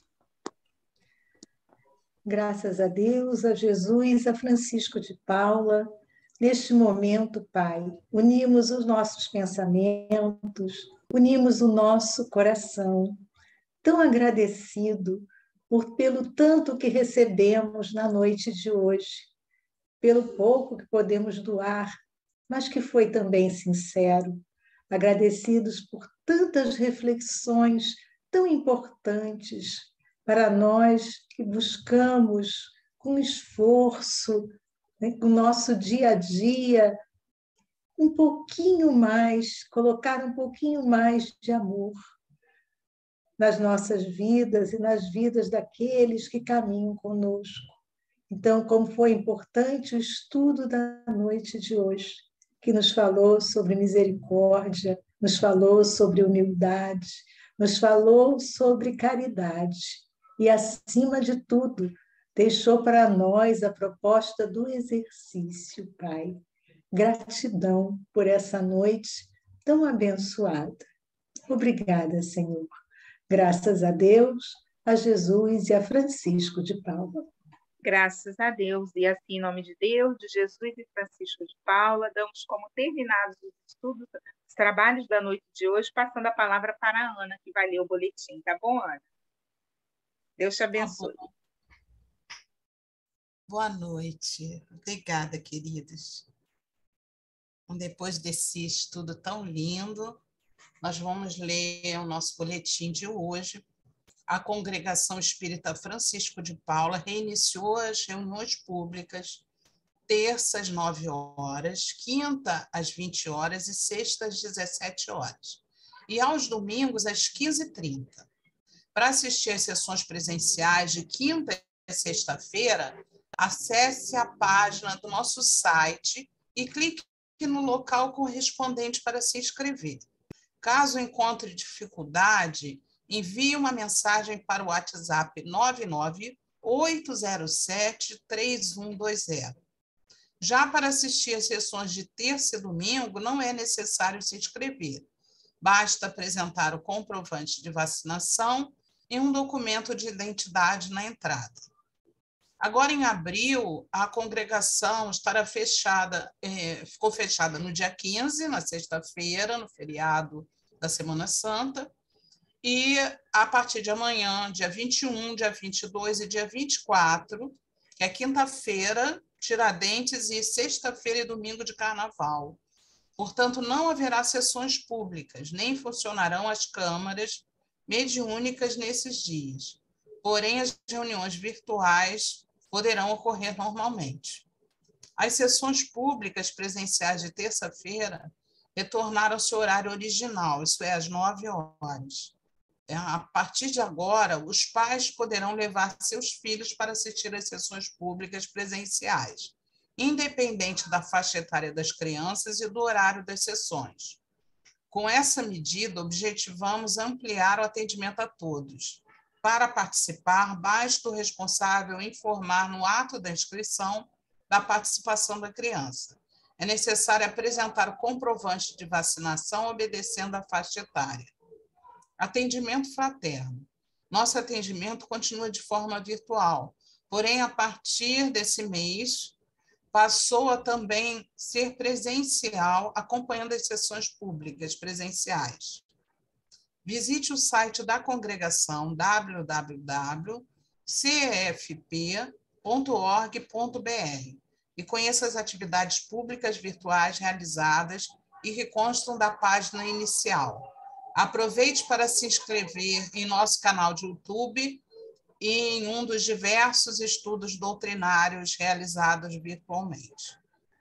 Graças a Deus, a Jesus, a Francisco de Paula, neste momento, Pai, unimos os nossos pensamentos, unimos o nosso coração, tão agradecido por, pelo tanto que recebemos na noite de hoje, pelo pouco que podemos doar, mas que foi também sincero, agradecidos por tantas reflexões tão importantes para nós que buscamos com esforço, né, com o nosso dia a dia, um pouquinho mais, colocar um pouquinho mais de amor nas nossas vidas e nas vidas daqueles que caminham conosco. Então, como foi importante o estudo da noite de hoje, que nos falou sobre misericórdia, nos falou sobre humildade, nos falou sobre caridade e, acima de tudo, deixou para nós a proposta do exercício, Pai. Gratidão por essa noite tão abençoada. Obrigada, Senhor. Graças a Deus, a Jesus e a Francisco de Paula. Graças a Deus. E assim, em nome de Deus, de Jesus e Francisco de Paula, damos como terminados os estudos, os trabalhos da noite de hoje, passando a palavra para a Ana, que vai ler o boletim. Tá bom, Ana? Deus te abençoe. Tá bom. Boa noite. Obrigada, queridos. Depois desse estudo tão lindo, nós vamos ler o nosso boletim de hoje. A Congregação Espírita Francisco de Paula reiniciou as reuniões públicas terça às nove horas, quinta às vinte horas e sexta às dezessete horas. E aos domingos às quinze e trinta. Para assistir às sessões presenciais de quinta e sexta-feira, acesse a página do nosso site e clique no local correspondente para se inscrever. Caso encontre dificuldade, envie uma mensagem para o WhatsApp nove nove oito zero sete três um dois zero. Já para assistir às sessões de terça e domingo, não é necessário se inscrever. Basta apresentar o comprovante de vacinação e um documento de identidade na entrada. Agora, em abril, a congregação estará fechada, eh, ficou fechada no dia quinze, na sexta-feira, no feriado da Semana Santa, e a partir de amanhã, dia vinte e um, dia vinte e dois e dia vinte e quatro, que é quinta-feira, Tiradentes, e sexta-feira e domingo de Carnaval. Portanto, não haverá sessões públicas, nem funcionarão as câmaras mediúnicas nesses dias. Porém, as reuniões virtuais poderão ocorrer normalmente. As sessões públicas presenciais de terça-feira retornaram ao seu horário original, isso é, às nove horas. A partir de agora, os pais poderão levar seus filhos para assistir às sessões públicas presenciais, independente da faixa etária das crianças e do horário das sessões. Com essa medida, objetivamos ampliar o atendimento a todos. Para participar, basta o responsável informar no ato da inscrição da participação da criança. É necessário apresentar o comprovante de vacinação obedecendo à faixa etária. Atendimento fraterno. Nosso atendimento continua de forma virtual, porém, a partir desse mês, passou a também ser presencial, acompanhando as sessões públicas presenciais. Visite o site da congregação w w w ponto c f p ponto org ponto b r e conheça as atividades públicas virtuais realizadas e que constam da página inicial. Aproveite para se inscrever em nosso canal de YouTube e em um dos diversos estudos doutrinários realizados virtualmente.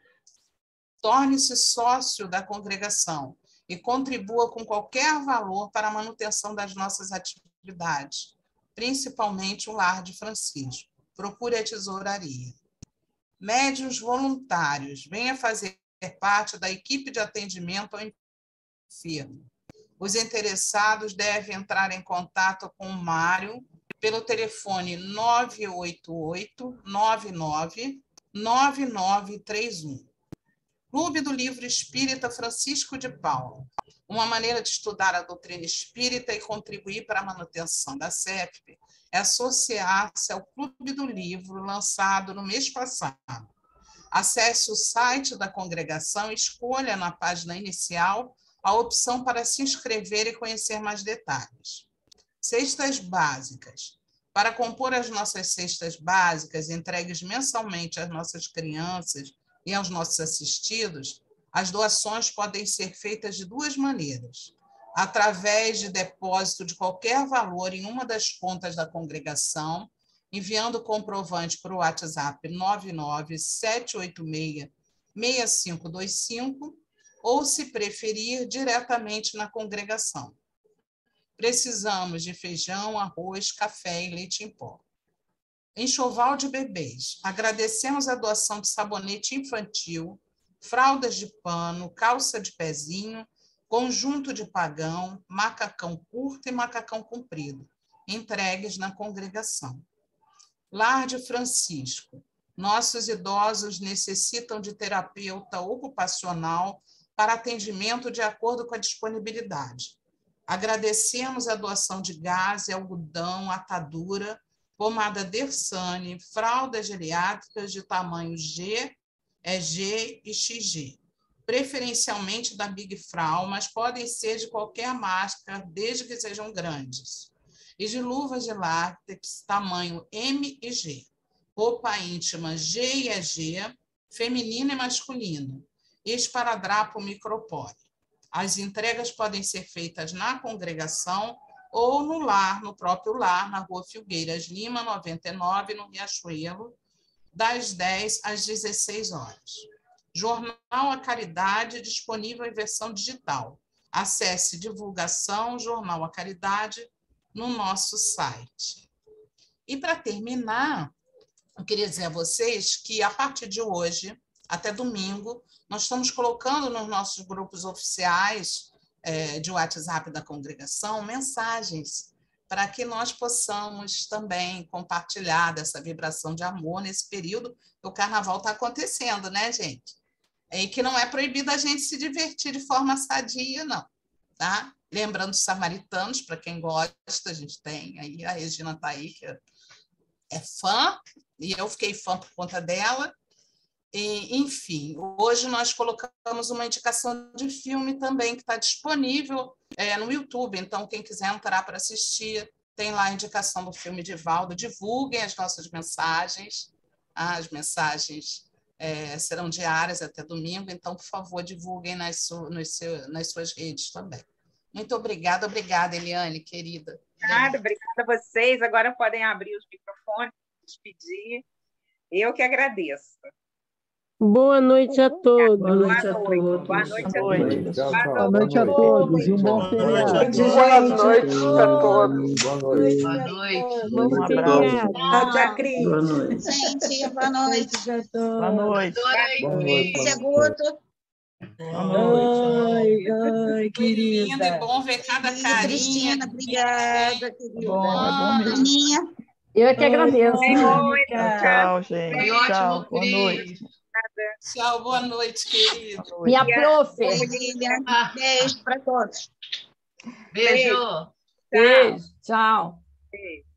Torne-se sócio da congregação e contribua com qualquer valor para a manutenção das nossas atividades, principalmente o Lar de Francisco. Procure a tesouraria. Médiuns voluntários, venha fazer parte da equipe de atendimento ao enfermo. Os interessados devem entrar em contato com o Mário pelo telefone nove oito oito, nove nove, nove nove três um. Clube do Livro Espírita Francisco de Paula. Uma maneira de estudar a doutrina espírita e contribuir para a manutenção da C E P é associar-se ao Clube do Livro, lançado no mês passado. Acesse o site da congregação e escolha na página inicial a opção para se inscrever e conhecer mais detalhes. Cestas básicas. Para compor as nossas cestas básicas, entregues mensalmente às nossas crianças e aos nossos assistidos, as doações podem ser feitas de duas maneiras. Através de depósito de qualquer valor em uma das contas da congregação, enviando o comprovante para o WhatsApp nove nove sete oito seis, seis cinco dois cinco, ou, se preferir, diretamente na congregação. Precisamos de feijão, arroz, café e leite em pó. Enxoval de bebês. Agradecemos a doação de sabonete infantil, fraldas de pano, calça de pezinho, conjunto de pagão, macacão curto e macacão comprido, entregues na congregação. Lar de Francisco. Nossos idosos necessitam de terapeuta ocupacional para atendimento de acordo com a disponibilidade. Agradecemos a doação de gaze, algodão, atadura, pomada Dersane, fraldas geriátricas de tamanho G, E G e X G, preferencialmente da Big Frau, mas podem ser de qualquer marca, desde que sejam grandes. E de luvas de látex, tamanho M e G, roupa íntima G e E G, feminina e masculina, e esparadrapo micropore. As entregas podem ser feitas na congregação ou no lar, no próprio lar, na Rua Filgueiras Lima, noventa e nove, no Riachuelo, das dez às dezesseis horas. Jornal A Caridade, disponível em versão digital. Acesse divulgação Jornal A Caridade no nosso site. E, para terminar, eu queria dizer a vocês que, a partir de hoje, até domingo, nós estamos colocando nos nossos grupos oficiais é, de WhatsApp da congregação mensagens para que nós possamos também compartilhar dessa vibração de amor nesse período que o carnaval está acontecendo, né, gente? E que não é proibido a gente se divertir de forma sadia, não, tá? Lembrando os samaritanos, para quem gosta, a gente tem aí, a Regina está aí, que é fã, e eu fiquei fã por conta dela. E, enfim, hoje nós colocamos uma indicação de filme também que está disponível é, no YouTube, então quem quiser entrar para assistir, tem lá a indicação do filme de Valdo. Divulguem as nossas mensagens, as mensagens é, serão diárias até domingo, então, por favor, divulguem nas, su nos seu, nas suas redes também. Muito obrigada, obrigada, Eliane, querida. Obrigada, obrigada a vocês. Agora podem abrir os microfones, despedir. Eu que agradeço. Boa noite a todos. Boa noite a todos. Boa noite a Boa todos. noite, Boa noite a todos e um bom feriado. Boa noite a todos. Boa noite. Boa noite. Um abraço. Tchau, Cris. Boa noite. Gente, boa noite. Boa noite. Boa noite. Segundo. Boa noite. Ai, ai, Foi lindo e querida. bom ver cada carinha. Cristina, obrigada, querida. Bom, é bom mesmo. Aninha. Eu é que agradeço. Oi, Tchau, tchau, gente. Foi ótimo, Tchau, boa Cris. noite. Tchau, boa noite, querido. Minha prof. Oi, Lilian. Beijo para todos. Beijo. Beijo. Tchau. Beijo.